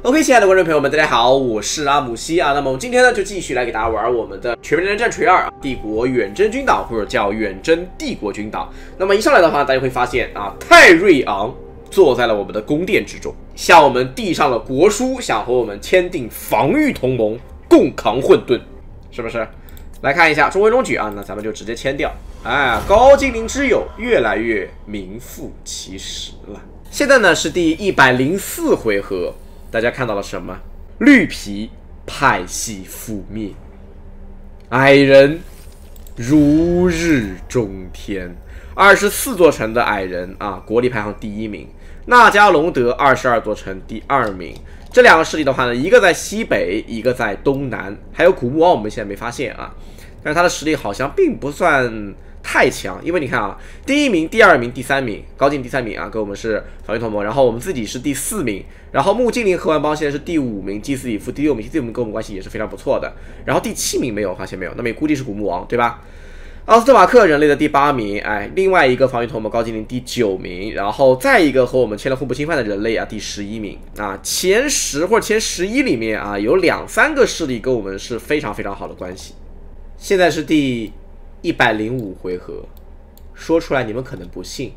OK， 亲爱的观众朋友们，大家好，我是阿姆西啊。那么我们今天呢，就继续来给大家玩我们的《全面战争战锤2》帝国远征军岛，或者叫远征帝国军岛。那么一上来的话，大家会发现啊，泰瑞昂坐在了我们的宫殿之中，向我们递上了国书，想和我们签订防御同盟，共扛混沌，是不是？来看一下中规中矩啊，那咱们就直接签掉。哎，高精灵之友越来越名副其实了。现在呢是第104回合。大家看到了什么？绿皮派系覆灭，矮人如日中天。24座城的矮人啊，国力排行第1名。纳加隆德22座城第2名。这两个势力的话呢，一个在西北，一个在东南。还有古墓王，我们现在没发现啊，但是他的实力好像并不算太强，因为你看啊，第1名、第2名、第3名，高精第3名啊，跟我们是防御同盟，然后我们自己是第4名，然后木精灵合完帮现在是第5名，祭司里夫第6名，第6名跟我们关系也是非常不错的，然后第7名没有，发现没有，那么也估计是古墓王，对吧？奥斯特马克人类的第8名，哎，另外一个防御同盟高精灵第9名，然后再一个和我们签了互不侵犯的人类啊，第11名啊，前10或者前11里面啊，有2、3个势力跟我们是非常非常好的关系。现在是第105回合，说出来你们可能不信，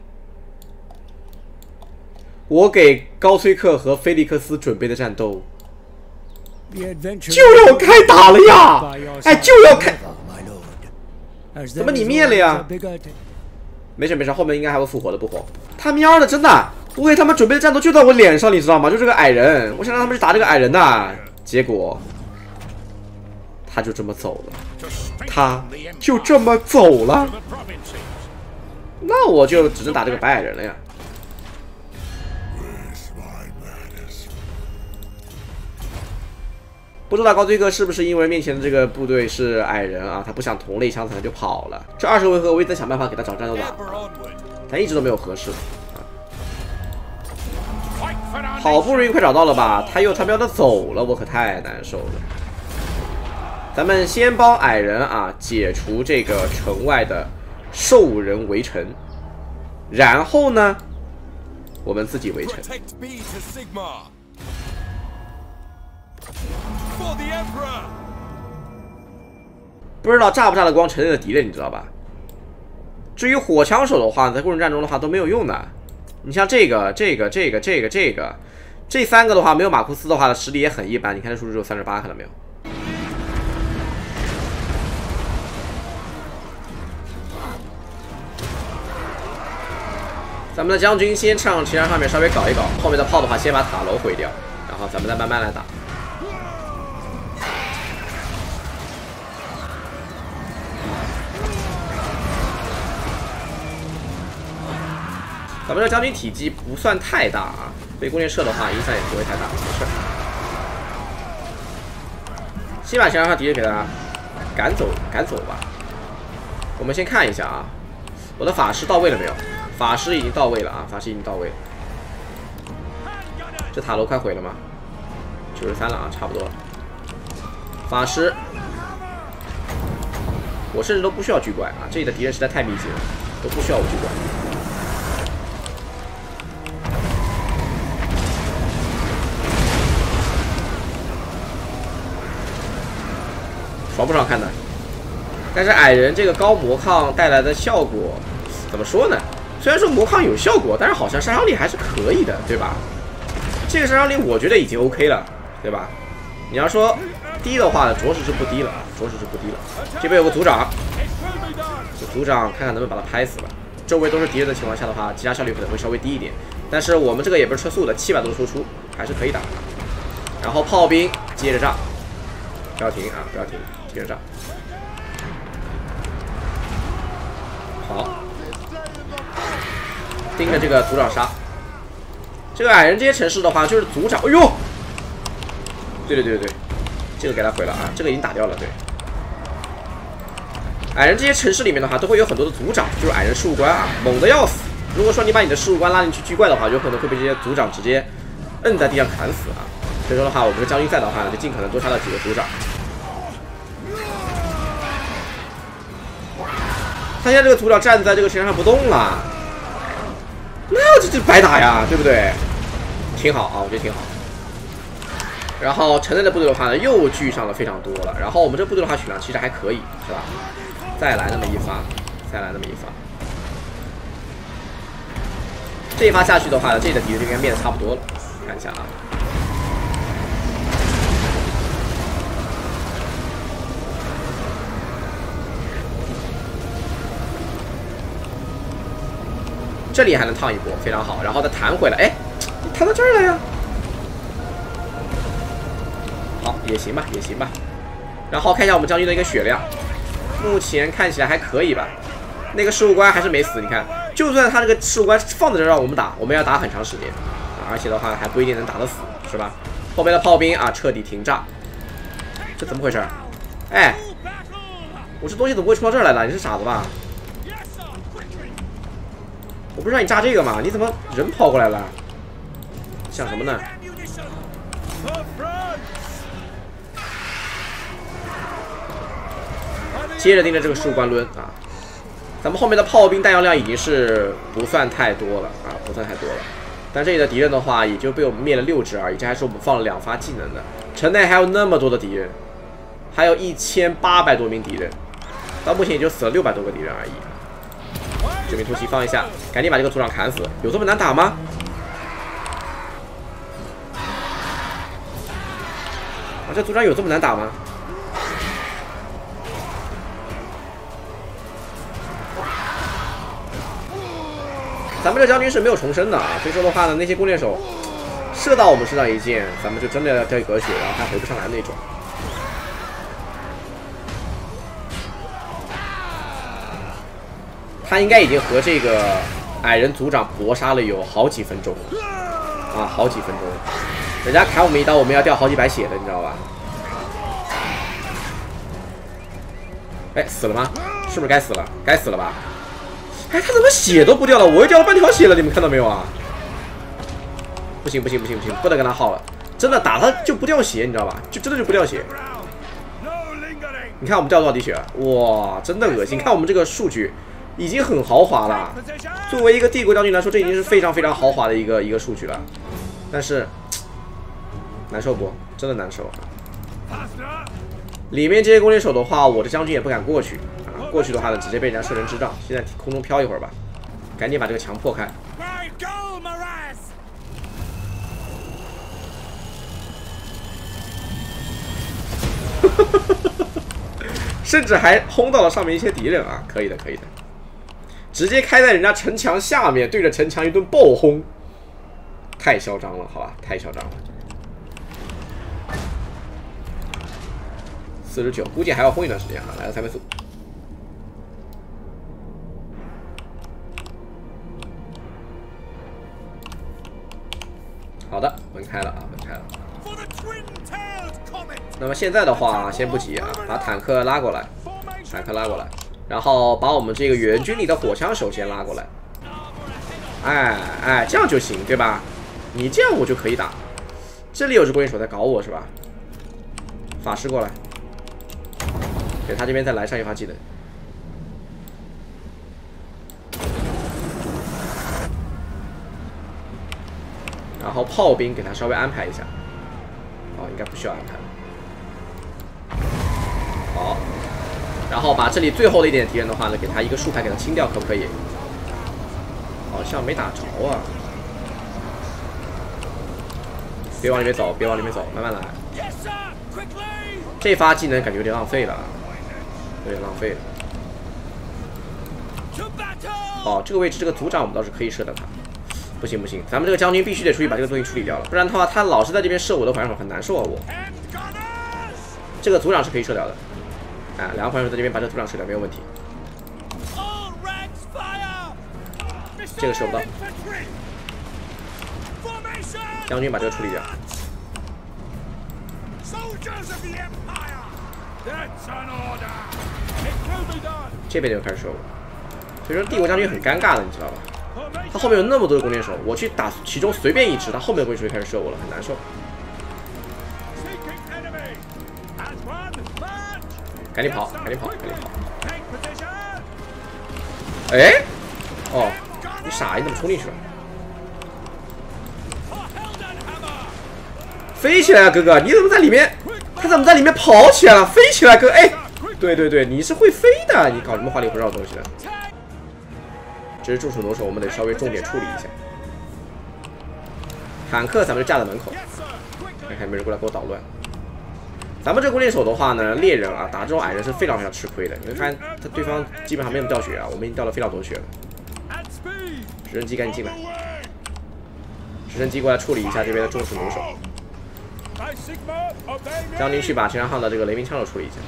我给高崔克和菲利克斯准备的战斗就要开打了呀！哎，就要开，怎么你灭了呀？没事没事，后面应该还会复活的，不慌。他喵的，真的，我给他们准备的战斗就在我脸上，你知道吗？就这个矮人，我想让他们去打这个矮人的，结果他就这么走了。他就这么走了，那我就只能打这个白矮人了呀。不知道高追哥是不是因为面前的这个部队是矮人啊，他不想同类相残就跑了。这20回合我一直在想办法给他找战斗打，他一直都没有合适啊。好不容易快找到了吧，他喵的走了，我可太难受了。咱们先帮矮人啊解除这个城外的兽人围城，然后呢，我们自己围城。不知道炸不炸得光城内的敌人，你知道吧？至于火枪手的话，在过程战中的话都没有用的。你像这个，这3个的话，没有马库斯的话的实力也很一般。你看这数值只有38，看到没有？咱们的将军先上旗山上面稍微搞一搞，后面的炮的话先把塔楼毁掉，然后咱们再慢慢来打。咱们这将军体积不算太大啊，被弓箭射的话影响也不会太大，没事。先把旗山上敌人给他赶走吧。我们先看一下啊，我的法师到位了没有？法师已经到位了啊！法师已经到位了。这塔楼快毁了吗？93了啊，差不多了。法师，我甚至都不需要狙怪啊！这里的敌人实在太密集了，都不需要我狙怪。爽不爽看的？但是矮人这个高魔抗带来的效果，怎么说呢？虽然说魔抗有效果，但是好像杀伤力还是可以的，对吧？这个杀伤力我觉得已经 OK 了，对吧？你要说低的话，着实是不低了啊，着实是不低了。这边有个族长，这族长看看能不能把他拍死吧。周围都是敌人的情况下的话，击杀效率可能会稍微低一点，但是我们这个也不是车速的，700多的输出还是可以打。然后炮兵接着炸，不要停啊，不要停，接着炸。好。盯着这个族长杀，这个矮人这些城市的话，就是族长。哎呦，对，这个给他毁了啊，这个已经打掉了。对，矮人这些城市里面的话，都会有很多的族长，就是矮人事务官啊，猛的要死。如果说你把你的事务官拉进去狙怪的话，有可能会被这些族长直接摁在地上砍死啊。所以说的话，我们这将军赛的话呢，就尽可能多杀掉几个族长。他现在这个族长站在这个城墙上不动了。那这白打呀，对不对？挺好啊，我觉得挺好。 然后城内的部队的话呢，又聚上了非常多了。然后我们这部队的话，血量其实还可以，是吧？再来那么一发，再来那么一发。这一发下去的话呢，这里的敌人就应该灭的差不多了。看一下啊。 这里还能烫一波，非常好，然后再弹回来，哎，弹到这儿了呀。好，也行吧，也行吧。然后看一下我们将军的一个血量，目前看起来还可以吧。那个事务官还是没死，你看，就算他这个事务官放在这让我们打，我们要打很长时间啊，而且的话还不一定能打得死，是吧？后面的炮兵啊，彻底停炸，这怎么回事？哎，我这东西怎么会冲到这儿来了？你是傻子吧？ 我不是让你炸这个吗？你怎么人跑过来了？想什么呢？接着盯着这个事务官抡啊！咱们后面的炮兵弹药量已经是不算太多了啊，不算太多了。但这里的敌人的话，也就被我们灭了6只而已，这还是我们放了2发技能的。城内还有那么多的敌人，还有1800多名敌人，到目前也就死了600多个敌人而已。 这边突袭放一下，赶紧把这个组长砍死。有这么难打吗？啊，这组长有这么难打吗？咱们这将军是没有重生的啊，所以说的话呢，那些弓箭手射到我们身上一箭，咱们就真的要掉一格血，然后还回不上来那种。 他应该已经和这个矮人组长搏杀了有好几分钟了啊，好几分钟了。人家砍我们一刀，我们要掉好几百血的，你知道吧？哎，死了吗？是不是该死了？该死了吧？哎，他怎么血都不掉了？我又掉了半条血了，你们看到没有啊？不行不行不行不行，不能跟他耗了，真的打他就不掉血，你知道吧？就真的就不掉血。你看我们掉多少滴血？哇，真的恶心！看我们这个数据。 已经很豪华了，作为一个帝国将军来说，这已经是非常非常豪华的一个数据了。但是难受不？真的难受。里面这些弓箭手的话，我的将军也不敢过去啊，过去的话呢，直接被人家射人智障。现在空中飘一会儿吧，赶紧把这个墙破开。甚至还轰到了上面一些敌人啊，可以的，可以的。 直接开在人家城墙下面，对着城墙一顿暴轰，太嚣张了，好吧，太嚣张了。49，估计还要轰一段时间啊，来到3倍速。好的，门开了啊，门开了。那么现在的话，先不急啊，把坦克拉过来，坦克拉过来。 然后把我们这个援军里的火枪手先拉过来，哎哎，这样就行，对吧？你这样我就可以打。这里有只弓箭手在搞我是吧？法师过来，给他这边再来上一发技能。然后炮兵给他稍微安排一下，哦，应该不需要安排了。好。 然后把这里最后的一点敌人的话呢，给他一个竖排，给他清掉，可不可以？好像没打着啊！别往里面走，别往里面走，慢慢来。这发技能感觉有点浪费了，有点浪费了。哦，这个位置这个组长我们倒是可以射到他。不行不行，咱们这个将军必须得出去把这个东西处理掉了，不然的话他老是在这边射我的火枪手很难受啊我。这个组长是可以射掉的。 啊，2个朋友在这边把这组长射掉没有问题。这个射不到，将军把这个处理掉。这边就开始射我，所以说帝国将军很尴尬的，你知道吧？他后面有那么多的弓箭手，我去打其中随便一支，他后面的弓箭手就开始射我了，很难受。 赶紧跑，赶紧跑，赶紧跑！哎，哦，你傻，你怎么冲进去了？ 飞起来啊，哥哥！你怎么在里面？他怎么在里面跑起来了？飞起来，哥！哎，对对对，你是会飞的，你搞什么花里胡哨的东西呢？这是重手挪手，我们得稍微重点处理一下。坦克咱们就架在门口，看看没人过来给我捣乱。咱们这弓箭手的话呢，猎人啊，打这种矮人是非常非常吃亏的。你会发现，他对方基本上没怎么掉血啊，我们已经掉了非常多血了。直升机赶紧进来，直升机过来处理一下这边的重手弩手。将军去把前上的这个雷鸣枪手处理一下。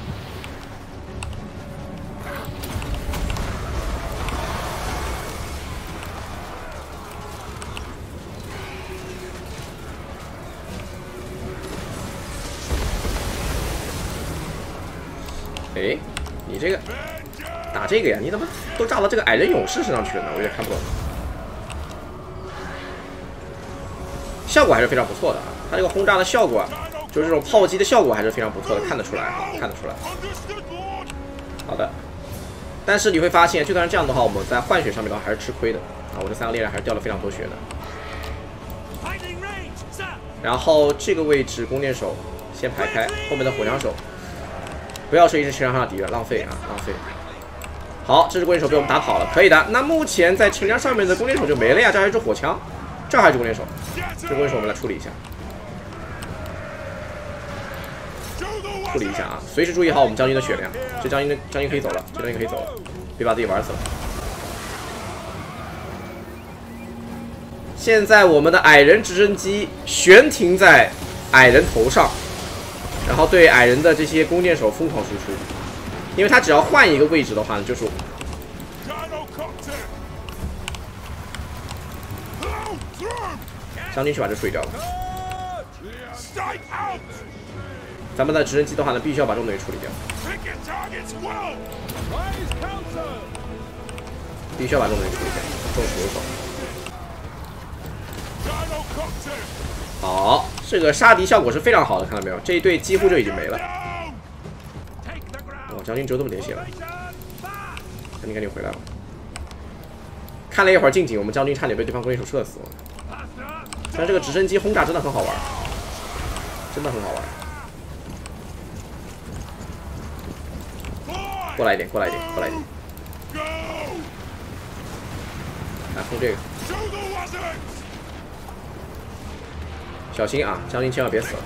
哎，你这个打这个呀？你怎么都炸到这个矮人勇士身上去了呢？我有点看不懂。效果还是非常不错的啊，它这个轰炸的效果啊，就是这种炮击的效果还是非常不错的，看得出来哈，看得出来。好的，但是你会发现，就算是这样的话，我们在换血上面的话还是吃亏的啊。我这3个猎人还是掉了非常多血的。然后这个位置弓箭手先排开，后面的火枪手。不要说一直前上的敌人，浪费啊，浪费。好，这只弓箭手被我们打跑了，可以的。那目前在城墙上面的弓箭手就没了呀，这还有一支火枪，这还有一支弓箭手，这弓箭手我们来处理一下，处理一下啊，随时注意好我们将军的血量。这将军可以走了，这将军可以走了，别把自己玩死了。现在我们的矮人直升机悬停在矮人头上。然后对矮人的这些弓箭手疯狂输出，因为他只要换一个位置的话呢，就是将军去把这处理掉了。咱们的直升机的话呢，必须要把这种东西处理掉，必须要把这种东西处理掉，重手手。好，这个杀敌效果是非常好的，看到没有？这一队几乎就已经没了。哦，将军只有这么点血了，将军赶紧回来了。看了一会儿近景，我们将军差点被对方弓箭手射死了。但这个直升机轰炸真的很好玩，真的很好玩。过来一点，过来一点，过来一点。来轰这个。小心啊，将军千万别死了。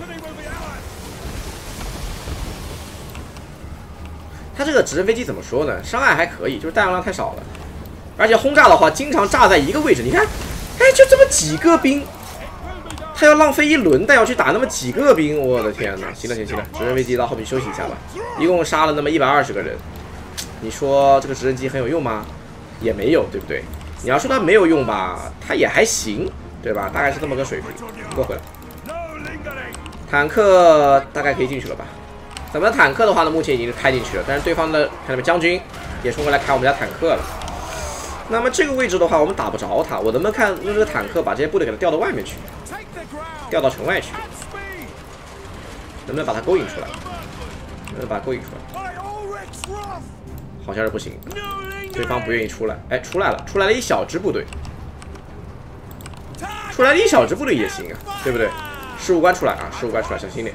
他这个直升飞机怎么说呢？伤害还可以，就是弹药量太少了，而且轰炸的话，经常炸在一个位置。你看，哎，就这么几个兵，他要浪费一轮弹药去打那么几个兵，我的天哪！行了行了行了，直升飞机到后面休息一下吧。一共杀了那么120个人，你说这个直升机很有用吗？也没有，对不对？你要说它没有用吧，它也还行，对吧？大概是这么个水平。你给我回来。坦克大概可以进去了吧？咱们的坦克的话呢，目前已经是开进去了，但是对方的看到没，将军也冲过来开我们家坦克了。那么这个位置的话，我们打不着他，我能不能看用这个坦克把这些部队给他调到外面去，调到城外去？能不能把他勾引出来？能不能把他勾引出来？好像是不行，对方不愿意出来。哎，出来了，出来了一小支部队，出来了一小支部队也行啊，对不对？事务官出来啊，事务官出来，小心点。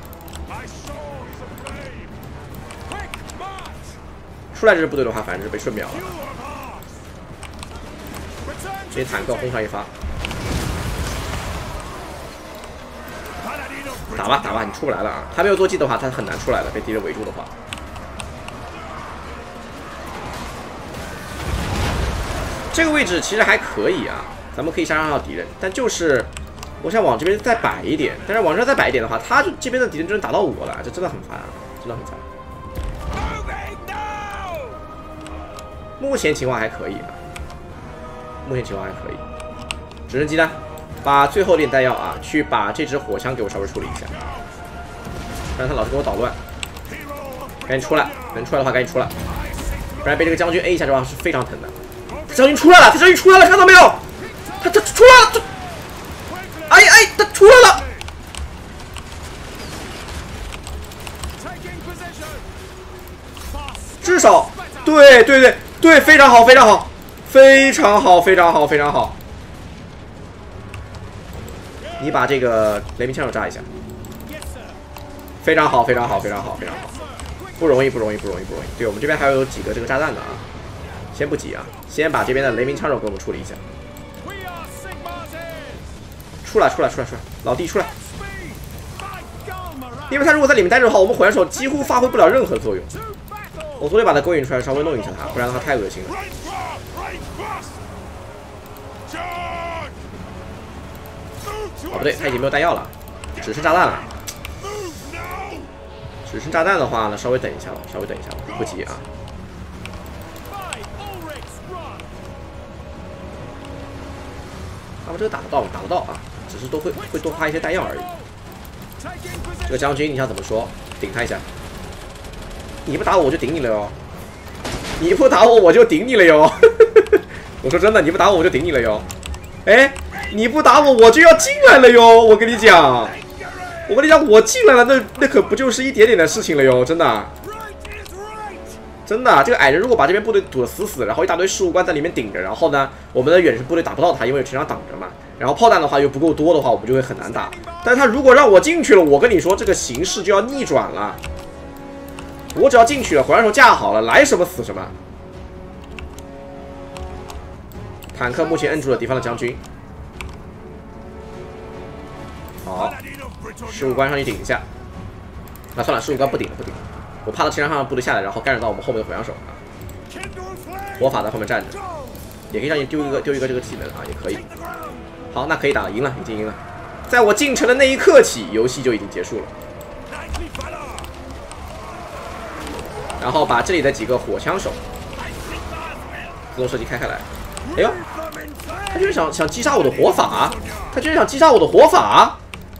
出来这支部队的话，反正是被瞬秒了。这些坦克轰上一发，打吧打吧，你出不来了啊！他没有坐骑的话，他很难出来的，被敌人围住的话。这个位置其实还可以啊，咱们可以杀伤到敌人，但就是我想往这边再摆一点，但是往这再摆一点的话，他这边的敌人真的打到我了，这真的很烦啊，真的很烦。目前情况还可以吧，目前情况还可以。直升机呢，把最后一点弹药啊，去把这支火枪给我稍微处理一下，让他老是给我捣乱。赶紧出来，能出来的话赶紧出来，不然被这个将军 A 一下的话是非常疼的。将军出来了，他将军出来了，看到没有？他出来了，哎，他出来了。至少，对，非常好，非常好，非常好，非常好，非常好。你把这个雷鸣枪手炸一下， 非常好，非常好，非常好，非常好，不容易，不容易，不容易，不容易。对我们这边还有几个这个炸弹的啊，先不急啊，先把这边的雷鸣枪手给我们处理一下。出来，出来，出来，出来，老弟出来！因为他如果在里面待着的话，我们火焰手几乎发挥不了任何作用。我总得把他勾引出来，稍微弄一下他，不然的话太恶心了。哦，不对，他已经没有弹药了，只剩炸弹了。只剩炸弹的话呢，稍微等一下吧，稍微等一下吧，不急啊。他们这个打得到，打得到啊，只是会多花一些弹药而已。这个将军你想怎么说？顶他一下。你不打我，我就顶你了哟。你不打我，我就顶你了哟。我说真的，你不打我，我就顶你了哟。哎，你不打我，我就要进来了哟。我跟你讲，我进来了，那可不就是一点点的事情了哟，真的。真的，这个矮人如果把这边部队堵得死死，然后一大堆事务官在里面顶着，然后呢，我们的远程部队打不到他，因为有城墙挡着嘛。然后炮弹的话又不够多的话，我们就会很难打。但是他如果让我进去了，我跟你说，这个形势就要逆转了。我只要进去了，火焰手架好了，来什么死什么。坦克目前摁住了敌方的将军。好，事务官上去顶一下。那算了，事务官不顶了，不顶了。我怕他城墙上的部队下来，然后干扰到我们后面的火枪手啊。火法在后面站着，也可以让你丢一个这个体能啊，也可以。好，那可以打了，赢了，已经赢了。在我进城的那一刻起，游戏就已经结束了。然后把这里的几个火枪手自动射击开来。哎呦，他居然想击杀我的火法，他居然想击杀我的火法。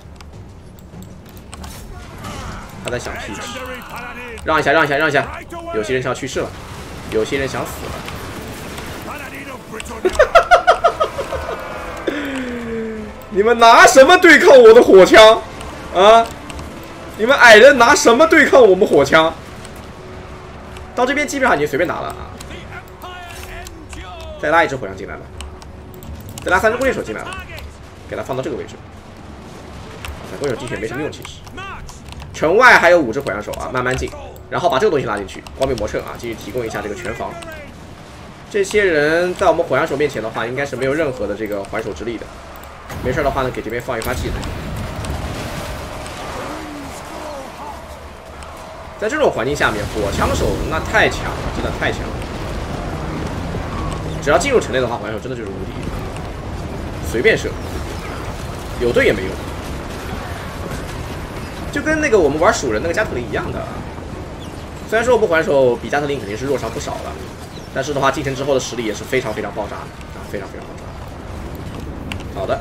他在想屁吃。让一下，让一下，让一下！有些人想要去世了，有些人想死了。你们拿什么对抗我的火枪啊？你们矮人拿什么对抗我们火枪？到这边基本上已经随便打了啊！再拉一只火枪进来了，再拉3只弓箭手进来了，给他放到这个位置。弓箭手进去也没什么用，其实。城外还有5只火枪手啊，慢慢进。然后把这个东西拉进去，光明魔铮啊，继续提供一下这个全防。这些人在我们火枪手面前的话，应该是没有任何的这个还手之力的。没事的话呢，给这边放一发技能。在这种环境下面，火枪手那太强了，真的太强了。只要进入城内的话，火枪手真的就是无敌，随便射，有队也没用。就跟那个我们玩鼠人那个加特林一样的。虽然说我们火枪手比加特林肯定是弱上不少了，但是的话进城之后的实力也是非常非常爆炸的啊，非常非常爆炸。好的，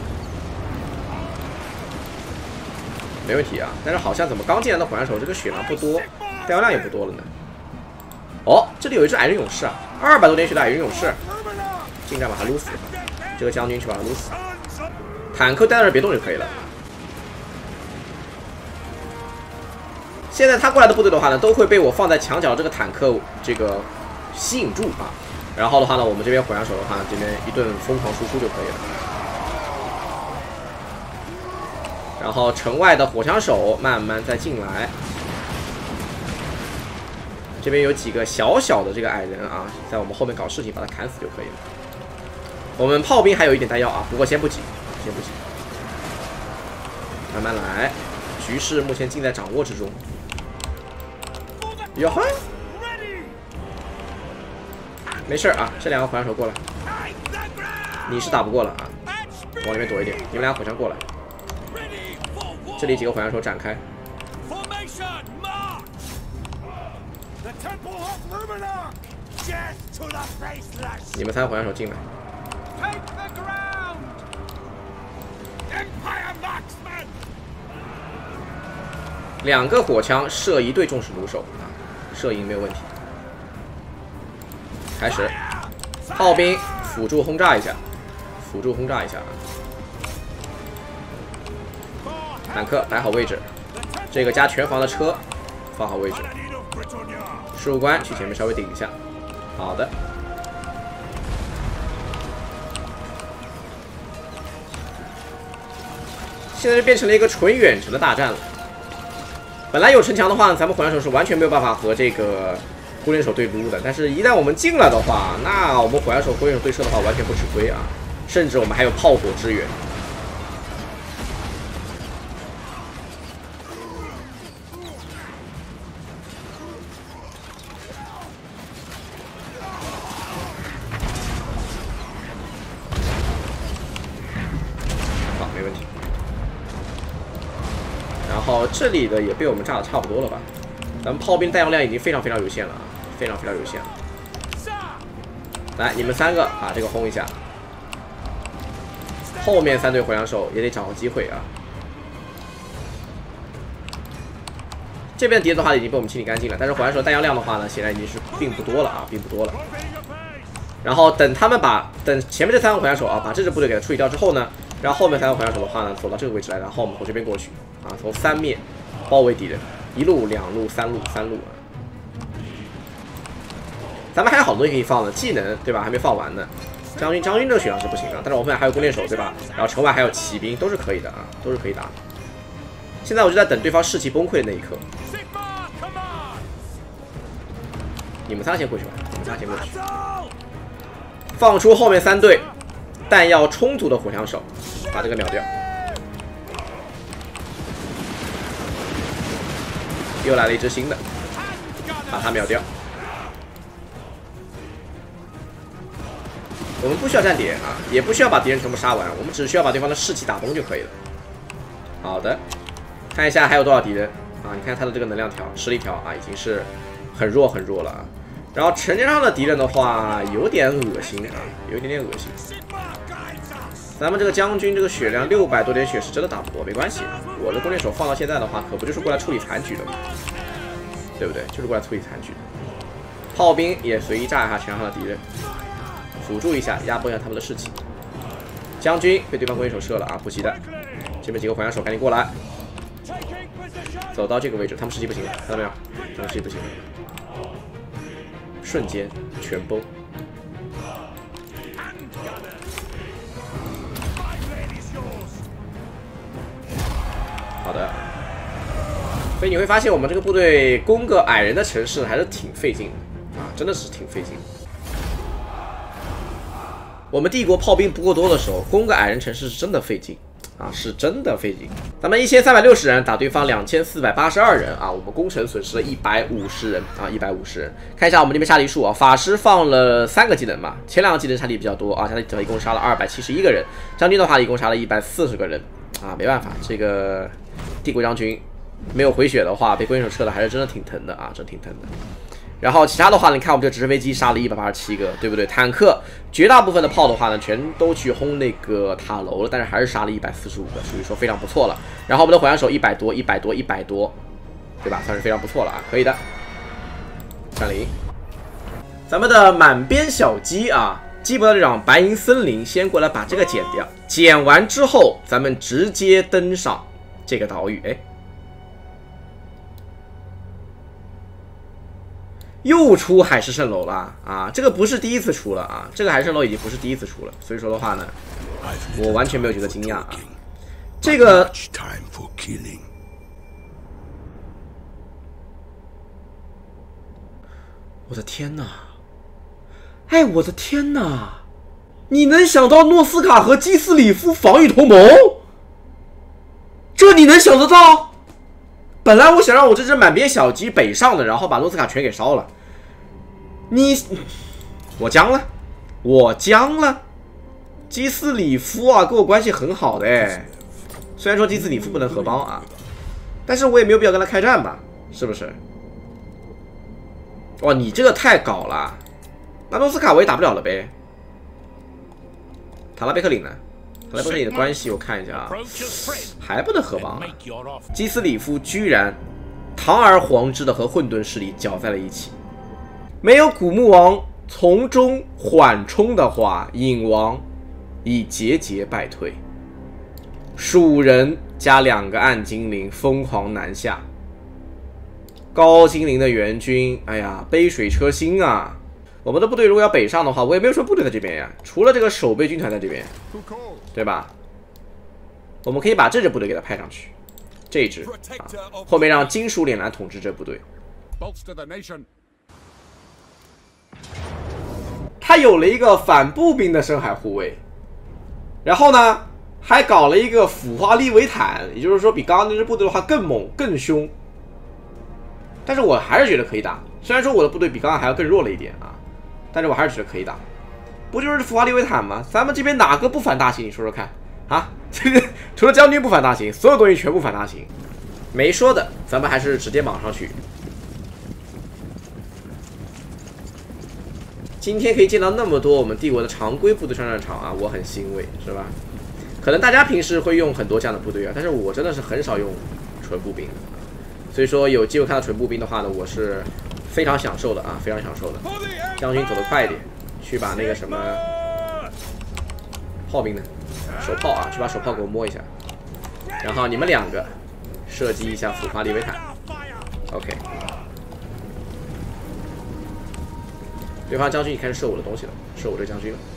没问题啊。但是好像怎么刚进来的火枪手这个血量不多，弹药量也不多了呢。哦，这里有一只矮人勇士啊，200多点血的矮人勇士，尽量把他撸死。这个将军去把他撸死，坦克待在这别动就可以了。现在他过来的部队的话呢，都会被我放在墙角这个坦克这个吸引住啊。然后的话呢，我们这边火枪手的话，这边一顿疯狂输出就可以了。然后城外的火枪手慢慢再进来。这边有几个小小的这个矮人啊，在我们后面搞事情，把他砍死就可以了。我们炮兵还有一点弹药啊，不过先不急，先不急，慢慢来。局势目前尽在掌握之中。哟呵，没事啊，这2个火枪手过来，你是打不过了啊，往里面躲一点，你们俩火枪过来，这里几个火枪手展开，你们3个火枪手进来。2个火枪射1队重视弩手啊，射赢没有问题。开始，炮兵辅助轰炸一下，辅助轰炸一下啊。坦克摆好位置，这个加全防的车放好位置，事务官去前面稍微顶一下。好的。现在就变成了一个纯远程的大战了。 本来有城墙的话，咱们火枪手是完全没有办法和这个弓箭手对撸的。但是，一旦我们进了的话，那我们火枪手、弓箭手对射的话，完全不吃亏啊！甚至我们还有炮火支援。好，没问题。 然后这里的也被我们炸的差不多了吧？咱们炮兵弹药量已经非常有限了啊，非常有限了。来，你们3个把这个轰一下，后面3队火枪手也得找个机会啊。这边的敌人的话已经被我们清理干净了，但是火枪手弹药量的话呢，显然已经是并不多了啊，并不多了。然后等他们等前面这3个火枪手啊，把这支部队给它处理掉之后呢，然后后面3个火枪手的话呢，走到这个位置来，然后我们从这边过去。 啊，从3面包围敌人，1路、2路、3路啊。咱们还有好多东西可以放的，技能对吧？还没放完呢。将军这个血量是不行的，但是我们后面还有弓箭手对吧？然后城外还有骑兵，都是可以的啊，都是可以打的。现在我就在等对方士气崩溃的那一刻。你们仨先过去吧，你们仨先过去。放出后面3队弹药充足的火枪手，把这个秒掉。 又来了一只新的，把它秒掉。我们不需要站点啊，也不需要把敌人全部杀完，我们只需要把对方的士气打崩就可以了。好的，看一下还有多少敌人啊？你看他的这个能量条、实力条啊，已经是很弱了啊。然后城墙上的敌人的话，有点恶心啊，有一点点恶心。咱们这个将军这个血量600多点血是真的打不过，没关系。我的弓箭手放到现在的话，可不就是过来处理残局的吗？对不对？就是过来处理残局的。炮兵也随意炸一下墙上的敌人，辅助一下，压迫一下他们的士气。将军被对方弓箭手射了啊，不急的。这边几个火枪手赶紧过来，走到这个位置，他们士气不行了，看到没有？他们士气不行了，瞬间全崩。 好的，所以你会发现我们这个部队攻个矮人的城市还是挺费劲的啊，真的是挺费劲的。我们帝国炮兵不够多的时候，攻个矮人城市是真的费劲啊，是真的费劲。咱们1360人打对方2482人啊，我们攻城损失了150人啊，150人。看一下我们这边杀敌数啊，法师放了3个技能嘛，前2个技能杀敌比较多啊，他一共杀了271个人，将军的话一共杀了140个人啊，没办法，这个。 帝国将军没有回血的话，被弓箭手撤的还是真的挺疼的啊，真挺疼的。然后其他的话，你看我们这直升飞机杀了187个，对不对？坦克绝大部分的炮的话呢，全都去轰那个塔楼了，但是还是杀了145个，属于说非常不错了。然后我们的火枪手100多，对吧？算是非常不错了啊，可以的。占领。咱们的满编小鸡啊，基本队长白银森林先过来把这个剪掉，剪完之后咱们直接登上。 这个岛屿，哎，又出海市蜃楼了啊！这个不是第一次出了啊，这个海市蜃楼已经不是第一次出了，所以说的话呢，我完全没有觉得惊讶啊。这个，我的天哪！哎，我的天哪！你能想到诺斯卡和基斯里夫防御同盟？ 这你能想得到？本来我想让我这只满编小鸡北上的，然后把诺斯卡全给烧了。我僵了，我僵了。基斯里夫啊，跟我关系很好的哎。虽然说基斯里夫不能合帮啊，但是我也没有必要跟他开战吧？是不是？哇，你这个太搞了，那诺斯卡我也打不了了呗。塔拉贝克岭呢？ 塔拉贝克岭的关系我看一下啊，还不能合帮啊。基斯里夫居然堂而皇之的和混沌势力搅在了一起，没有古墓王从中缓冲的话，隐王已节节败退。蜀人加2个暗精灵疯狂南下，高精灵的援军，哎呀，杯水车薪啊！我们的部队如果要北上的话，我也没有什么部队在这边呀，除了这个守备军团在这边，对吧？我们可以把这支部队给它派上去， 这一支啊，后面让金属脸男统治这部队。他有了一个反步兵的深海护卫，然后呢，还搞了一个腐化利维坦，也就是说比刚刚那支部队的话更猛更凶。但是我还是觉得可以打，虽然说我的部队比刚刚还要更弱了一点啊，但是我还是觉得可以打。不就是腐化利维坦吗？咱们这边哪个不反大型？你说说看啊！除了将军不反大型，所有东西全部反大型。没说的，咱们还是直接莽上去。今天可以见到那么多我们帝国的常规部队上战场啊，我很欣慰，是吧？可能大家平时会用很多这样的部队啊，但是我真的是很少用纯步兵，所以说有机会看到纯步兵的话呢，我是非常享受的啊，非常享受的。将军走得快一点，去把那个什么炮兵呢，手炮啊，去把手炮给我摸一下，然后你们两个射击一下腐化利维坦 ，OK。对方将军已开始射我的东西了，射我这将军了。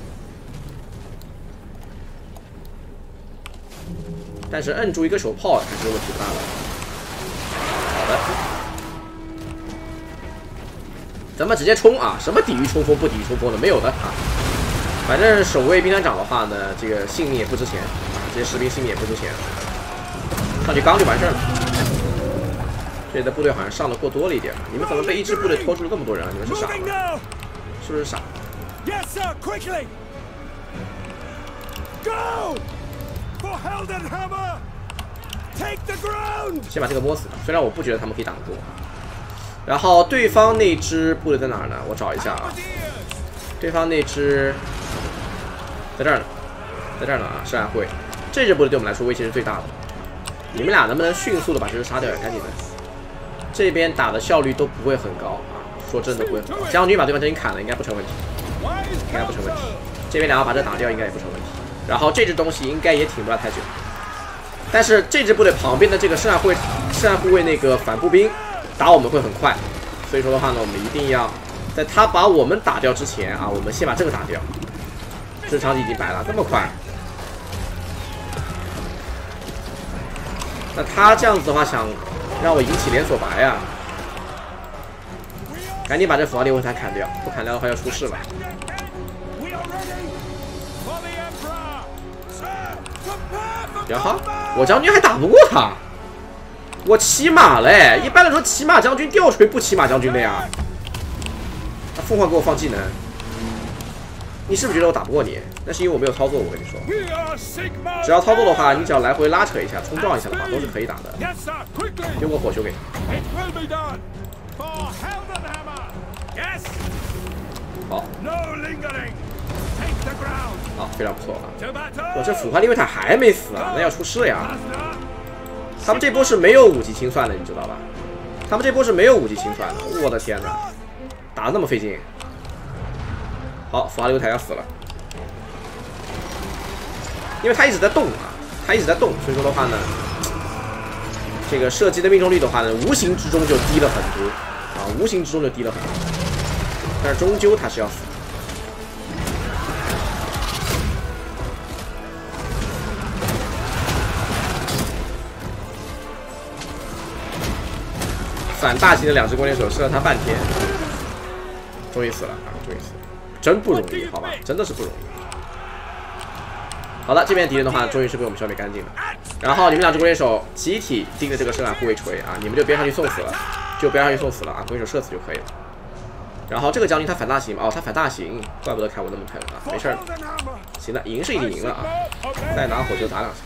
但是摁住一个手炮还是问题不大了。好的，咱们直接冲啊！什么抵御冲锋不抵御冲锋的，没有的啊。反正守卫兵团长的话呢，这个性命也不值钱啊，这些士兵性命也不值钱，上去刚就完事儿了。这里的部队好像上的过多了一点，你们怎么被一支部队拖住了这么多人啊？你们是傻吗？是不是傻？ Yes, sir. Quickly. Go for Heldenhammer. Take the ground. 先把这个摸死，虽然我不觉得他们可以打得过。然后对方那支部队在哪儿呢？我找一下啊。对方那支在这儿呢，在这儿呢啊！深海护卫，这支部队对我们来说威胁是最大的。你们俩能不能迅速的把这支杀掉？赶紧的。这边打的效率都不会很高啊，说真的不会很高。将军把对方将军砍了，应该不成问题，应该不成问题。这边两个把这打掉，应该也不成问题。然后这支东西应该也挺不了太久。但是这支部队旁边的这个深海护卫那个反步兵打我们会很快，所以说的话呢，我们一定要在他把我们打掉之前啊，我们先把这个打掉。这场景已经白了，这么快。那他这样子的话，想让我引起连锁白啊！赶紧把这腐化利维坦砍掉，不砍掉的话要出事了。然后我将军还打不过他，我骑马嘞！一般来说骑马将军吊锤不骑马将军的呀。他疯狂给我放技能，你是不是觉得我打不过你？那是因为我没有操作，我跟你说，只要操作的话，你只要来回拉扯一下、冲撞一下的话，都是可以打的。丢个火球给你。好，好，非常不错啊！我这腐化利维坦还没死啊，那要出事呀！他们这波是没有5级清算的，你知道吧？他们这波是没有5级清算的，我的天哪，打得那么费劲！好，腐化利维坦要死了。因为他一直在动啊，他一直在动，所以说的话呢，这个射击的命中率的话呢，无形之中就低了很多啊，无形之中就低了很多。但是终究他是要死的。反大型的2支弓箭手射了他半天，终于死了啊，终于死了，真不容易，好吧，真的是不容易。好的，这边敌人的话，终于是被我们消灭干净了。然后你们2支弓箭手集体盯着这个深海护卫锤啊，你们就别上去送死了，就别上去送死了啊，弓箭手射死就可以了。然后这个将军他反大型哦，他反大型，怪不得看我那么疼啊，没事儿，行了，赢是已经赢了啊，再拿火球打2下。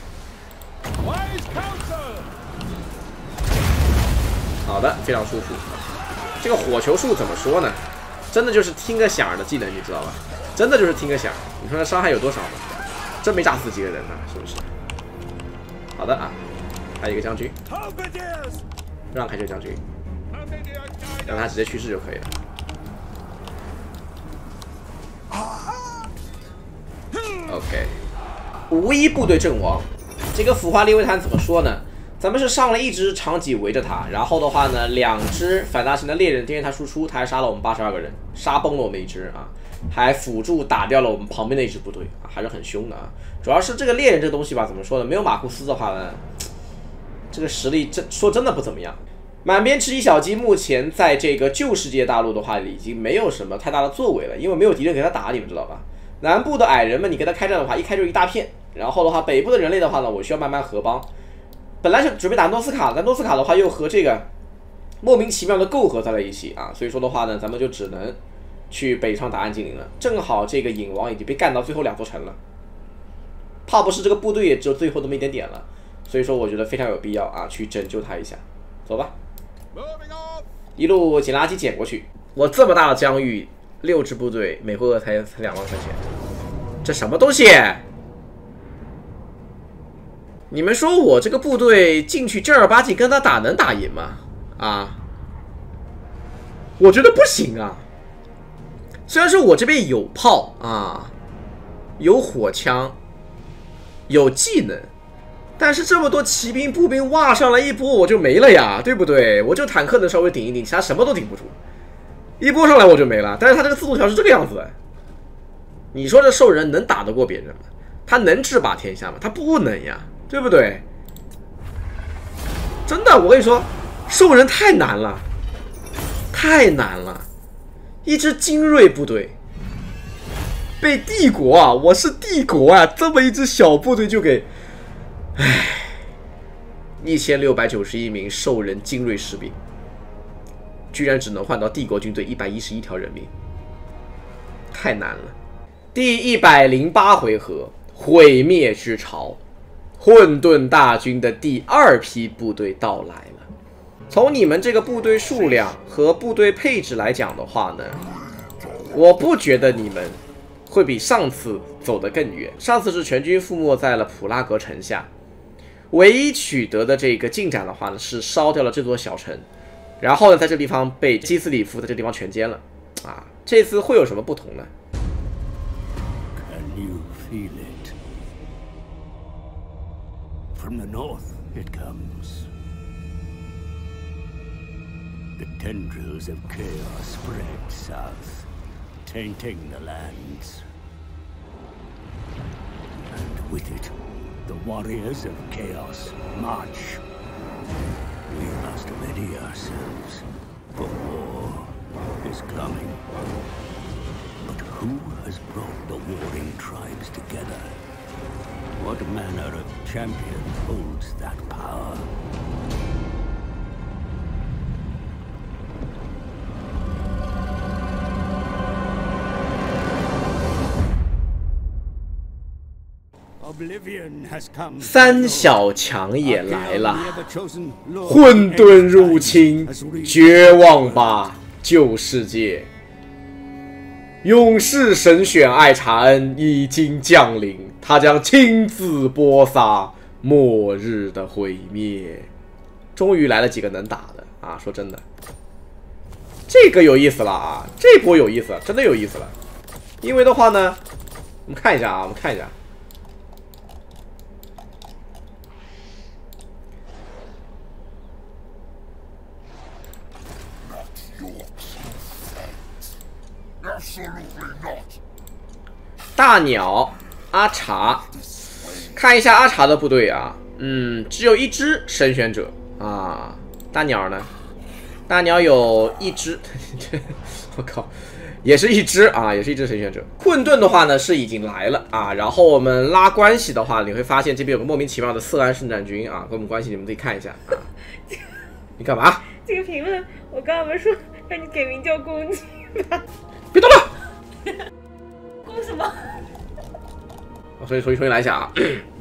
好的，非常舒服。这个火球术怎么说呢？真的就是听个响的技能，你知道吧？真的就是听个响。你说伤害有多少呢？真没炸死几个人呢，是不是？好的啊，还有一个将军，让开这个将军，让他直接去世就可以了。OK， 5-1部队阵亡。这个腐化利维坦怎么说呢？咱们是上了1支长戟围着他，然后的话呢，2支反大型的猎人盯着他输出，他还杀了我们82个人，杀崩了我们1支啊，还辅助打掉了我们旁边的1支部队啊，还是很凶的啊。主要是这个猎人这个东西吧，怎么说呢？没有马库斯的话呢， 这个实力说真的不怎么样。满编吃鸡小鸡目前在这个旧世界大陆的话，已经没有什么太大的作为了，因为没有敌人给他打，你们知道吧？南部的矮人们，你跟他开战的话，一开就一大片。然后的话，北部的人类的话呢，我需要慢慢合帮。本来是准备打诺斯卡，但诺斯卡的话又和这个莫名其妙的媾和在了一起啊，所以说的话呢，咱们就只能去北上打暗精灵了。正好这个影王已经被干到最后2座城了，帕布斯这个部队也只有最后那么一点点了，所以说我觉得非常有必要啊，去拯救他一下。走吧，一路捡垃圾捡过去。我这么大的疆域，6支部队，每回合才2万块钱，这什么东西？你们说我这个部队进去正儿八经跟他打，能打赢吗？啊，我觉得不行啊。虽然说我这边有炮啊，有火枪，有技能，但是这么多骑兵步兵哇上来一波我就没了呀，对不对？我就坦克能稍微顶一顶，其他什么都顶不住，一波上来我就没了。但是他这个自动条是这个样子的，你说这兽人能打得过别人吗？他能制霸天下吗？他不能呀，对不对？真的，我跟你说，兽人太难了，太难了。一支精锐部队被帝国啊，我是帝国啊，这么一支小部队就给，唉，1691名兽人精锐士兵，居然只能换到帝国军队111条人命，太难了。第108回合，毁灭之潮，混沌大军的第2批部队到来了。从你们这个部队数量和部队配置来讲的话呢，我不觉得你们会比上次走得更远。上次是全军覆没在了普拉格城下，唯一取得的这个进展的话呢，是烧掉了这座小城，然后呢，在这个地方被基斯里夫在这个地方全歼了。啊，这次会有什么不同呢？ Can you feel it? From the north it comes. The tendrils of chaos spread south, tainting the lands. And with it, the warriors of chaos march. We must ready ourselves, for war is coming. But who has brought the warring tribes together? What manner of champion holds that power? Oblivion has come. 三小强也来了，混沌入侵，绝望吧，旧世界！勇士神选艾查恩已经降临，他将亲自播撒末日的毁灭。终于来了几个能打的啊！说真的，这个有意思了啊！这波有意思了，真的有意思了。因为的话呢，我们看一下啊，我们看一下。 大鸟阿查，看一下阿查的部队啊，只有1只神选者啊。大鸟呢？大鸟有1只，我靠，也是1只啊，也是1只神选者。混沌的话呢是已经来了啊，然后我们拉关系的话，你会发现这边有个莫名其妙的色安圣战军啊，跟我们关系你们自己看一下啊。你干嘛？ 这个评论我刚刚不是说让你给名叫攻击吗？ 别动了！ 攻什么？ 所以重新来一下啊。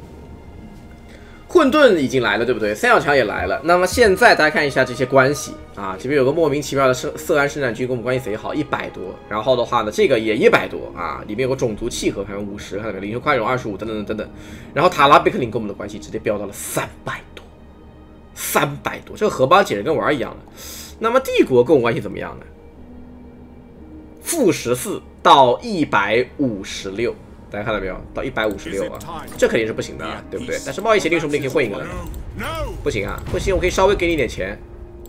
混沌已经来了，对不对？三小强也来了。那么现在大家看一下这些关系啊，这边有个莫名其妙的色安圣战军跟我们关系贼好，100多。然后的话呢，这个也100多啊，里面有个种族契合，看50，看到没？领袖宽容25，等等等等。然后塔拉贝克林跟我们的关系直接飙到了300多，300多，这个荷包简直跟玩一样的。那么帝国跟我关系怎么样呢？-14到156。 大家看到没有？到156啊，这肯定是不行的，对不对？但是贸易协定说不定可以混一个人。不行啊，不行，我可以稍微给你点钱，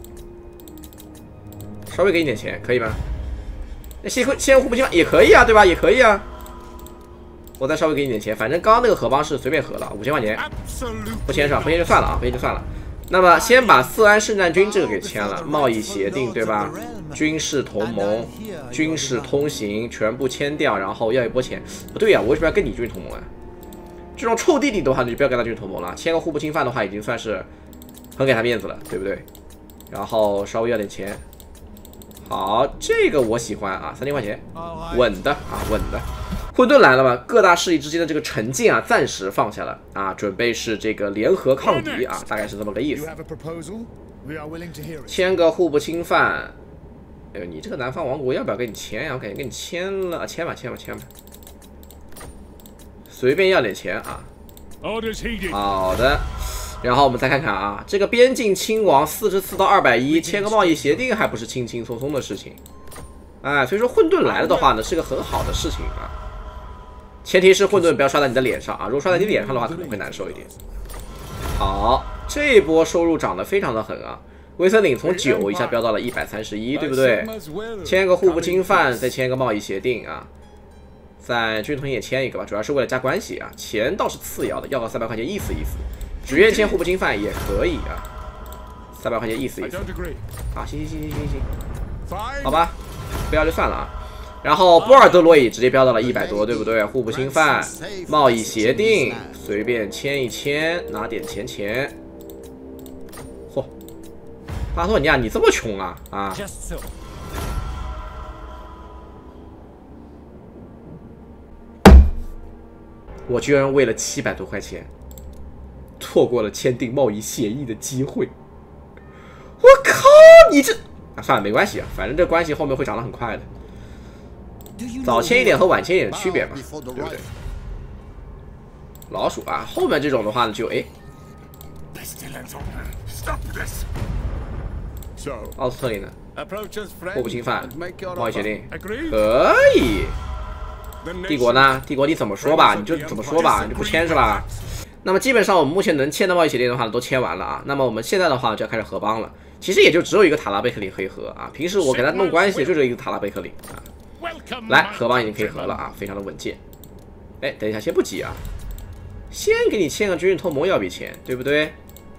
稍微给你点钱，可以吗？那先互不行也可以啊，对吧？也可以啊。我再稍微给你点钱，反正刚刚那个合帮是随便合了，5000块钱，不签是吧？不签就算了啊，不签就算了。 那么先把色安圣战军这个给签了，贸易协定对吧？军事同盟、军事通行全部签掉，然后要一波钱。不对呀，我为什么要跟你军事同盟啊？这种臭弟弟的话，你就不要跟他军事同盟了。签个互不侵犯的话，已经算是很给他面子了，对不对？然后稍微要点钱。好，这个我喜欢啊，3000块钱，稳的啊，稳的。混沌来了嘛，各大势力之间的这个成见啊，暂时放下了啊，准备是这个联合抗敌啊，大概是这么个意思。签个互不侵犯。哎呦，你这个南方王国要不要跟你签呀？我感觉跟你签了，签吧。随便要点钱啊。好的。然后我们再看看啊，这个边境亲王44到210，签个贸易协定还不是轻轻松松的事情。哎，所以说混沌来了的话呢，是个很好的事情啊。前提是混沌不要刷在你的脸上啊，如果刷在你脸上的话，可能会难受一点。好，这一波收入涨得非常的狠啊。威森岭从9一下飙到了131，对不对？签个互不侵犯，再签个贸易协定啊。在军统也签一个吧，主要是为了加关系啊。钱倒是次要的，要个300块钱意思意思。只愿签互不侵犯也可以啊，300块钱意思意思。啊，行，好吧，不要就算了啊。然后波尔德罗也直接飙到了100多，对不对？互不侵犯，贸易协定随便签一签，拿点钱。嚯，巴托尼亚，你这么穷啊？啊！我居然为了700多块钱，错过了签订贸易协议的机会。我靠，你这啊，算了，没关系啊，反正这关系后面会涨得很快的。早签一点和晚签一点的区别嘛，对不对？老鼠啊，后面这种的话呢，就哎，奥斯特林呢？互不侵犯，贸易协定可以。帝国呢？帝国你怎么说吧？你就怎么说吧，你就不签是吧？那么基本上我们目前能签的贸易协定的话都签完了啊。那么我们现在的话就要开始合邦了。其实也就只有一个塔拉贝克里可以合啊。平时我给他弄关系就这一个塔拉贝克里啊。来，合邦已经可以合了啊，非常的稳健。哎，等一下，先不急啊，先给你签个军事同盟要笔钱，对不对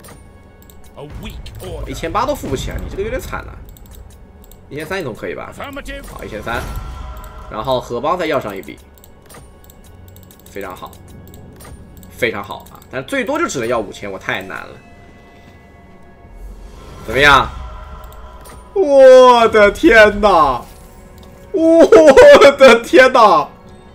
？1800都付不起啊，你这个有点惨了。1300总可以吧？好，1300，然后合邦再要上一笔，非常好，非常好啊！但最多就只能要5000，我太难了。怎么样？我的天哪！我的天哪！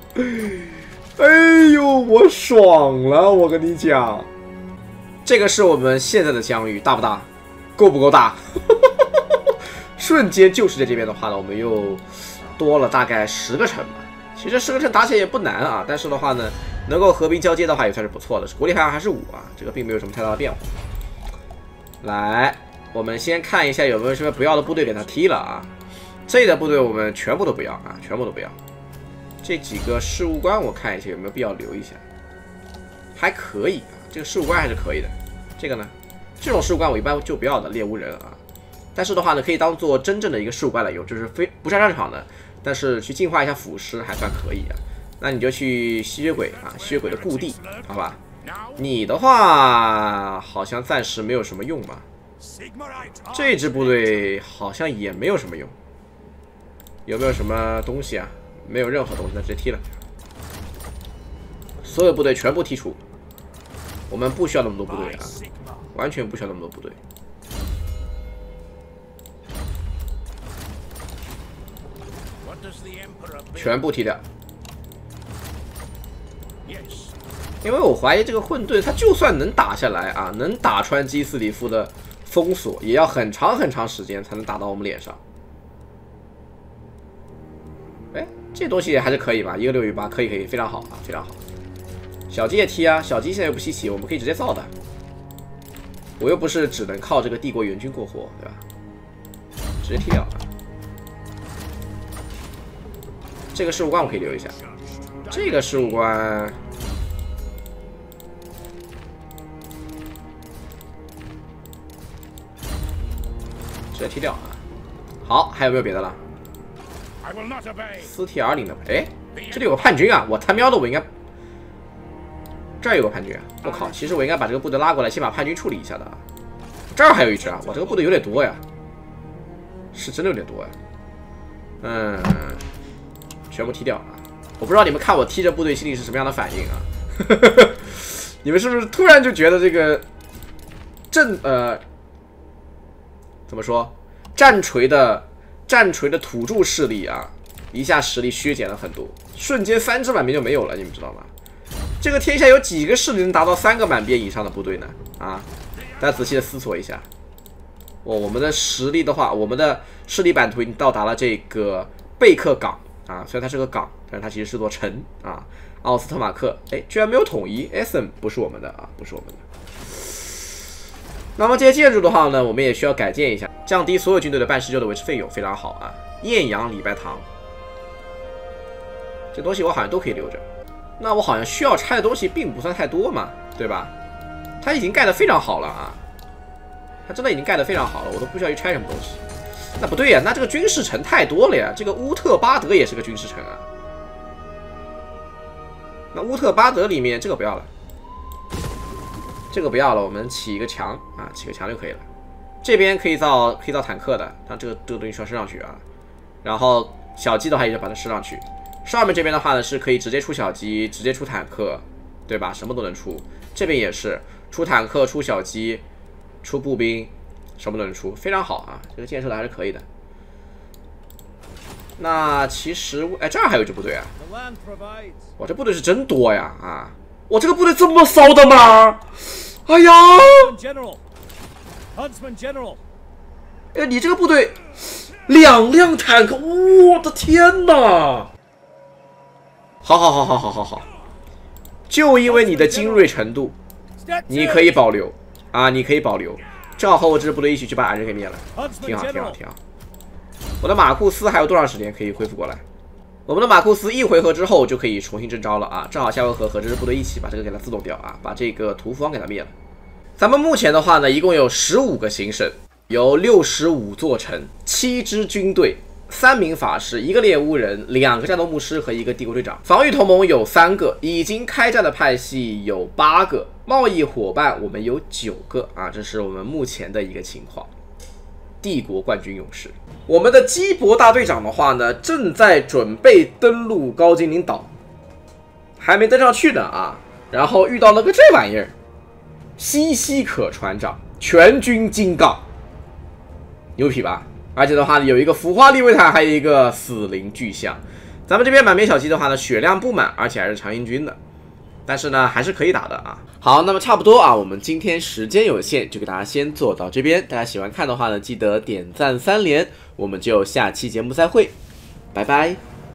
哎呦，我爽了！我跟你讲，这个是我们现在的疆域，大不大？够不够大？瞬间就是在这边的话呢，我们又多了大概10个城吧。其实10个城打起来也不难啊，但是的话呢，能够和平交接的话也算是不错的。国力还是5啊，这个并没有什么太大的变化。来，我们先看一下有没有什么不要的部队给他踢了啊。这里的部队我们全部都不要啊，全部都不要。这几个事务官我看一下有没有必要留一下，还可以啊，这个事务官还是可以的。这个呢，这种事务官我一般就不要的，猎巫人啊。但是的话呢，可以当做真正的一个事务官来用，就是不上战场的，但是去净化一下腐尸还算可以啊。那你就去吸血鬼啊，吸血鬼的故地，好吧？你的话好像暂时没有什么用吧？这支部队好像也没有什么用。有没有什么东西啊？没有任何东西，那直接踢了。所有部队全部剔除，我们不需要那么多部队啊，完全不需要那么多部队。全部踢掉。因为我怀疑这个混沌，他就算能打下来啊，能打穿基斯里夫的封锁，也要很长很长时间才能打到我们脸上。哎，这东西还是可以吧？一个6与8，可以，非常好啊，非常好。小鸡也踢啊，小鸡现在又不稀奇，我们可以直接造的。我又不是只能靠这个帝国援军过活，对吧？直接踢掉。这个事务官我可以留一下，这个事务官直接踢掉啊。好，还有没有别的了？斯提尔领的，哎，这里有个叛军啊！我他喵的，我应该这儿有个叛军啊！我靠，其实我应该把这个部队拉过来，先把叛军处理一下的啊。 这儿还有一只啊，我这个部队有点多呀，是真的有点多呀。全部踢掉啊！我不知道你们看我踢着部队心里是什么样的反应啊？你们是不是突然就觉得这个怎么说？战锤的土著势力啊，一下实力削减了很多，瞬间3只满编就没有了，你们知道吗？这个天下有几个势力能达到3个满编以上的部队呢？啊，大家仔细的思索一下。我们的实力的话，我们的势力版图已经到达了这个贝克港啊，虽然它是个港，但是它其实是座城啊。奥斯特马克，哎，居然没有统一 ，SM 不是我们的啊，不是我们的。那么这些建筑的话呢，我们也需要改建一下，降低所有军队的办事旧的维持费用，非常好啊。艳阳礼拜堂，这东西我好像都可以留着。那我好像需要拆的东西并不算太多嘛，对吧？它已经盖得非常好了啊，它真的已经盖得非常好了，我都不需要去拆什么东西。那不对呀，那这个军事城太多了呀，这个乌特巴德也是个军事城啊。那乌特巴德里面这个不要了。这个不要了，我们起一个墙啊，起个墙就可以了。这边可以造坦克的，但这个东西需要升上去啊。然后小机的话也就把它升上去。上面这边的话呢是可以直接出小机，直接出坦克，对吧？什么都能出。这边也是出坦克、出小机、出步兵，什么都能出，非常好啊。这个建设的还是可以的。那其实哎，这儿还有一支部队啊！哇，这部队是真多呀啊！我这个部队这么骚的吗？哎呀！哎，你这个部队2辆坦克，我的天哪！好，就因为你的精锐程度，你可以保留啊，你可以保留。正好和我这支部队一起去把矮人给灭了，挺好。我的马库斯还有多长时间可以恢复过来？我们的马库斯1回合之后就可以重新征召了啊！正好下回合和这支部队一起把这个给它自动掉啊，把这个屠夫王给它灭了。咱们目前的话呢，一共有15个行省，有65座城，7支军队，3名法师，1个猎巫人，2个战斗牧师和1个帝国队长。防御同盟有3个，已经开战的派系有8个，贸易伙伴我们有9个啊，这是我们目前的一个情况。帝国冠军勇士，我们的基伯大队长的话呢，正在准备登陆高精灵岛，还没登上去呢啊，然后遇到了个这玩意儿，西西可船长，全军金杠，牛皮吧？而且的话有一个浮华利维坦，还有一个死灵巨象。咱们这边满编小鸡的话呢，血量不满，而且还是长英军的。但是呢，还是可以打的啊。好，那么差不多啊，我们今天时间有限，就给大家先做到这边。大家喜欢看的话呢，记得点赞3连，我们就下期节目再会，拜拜。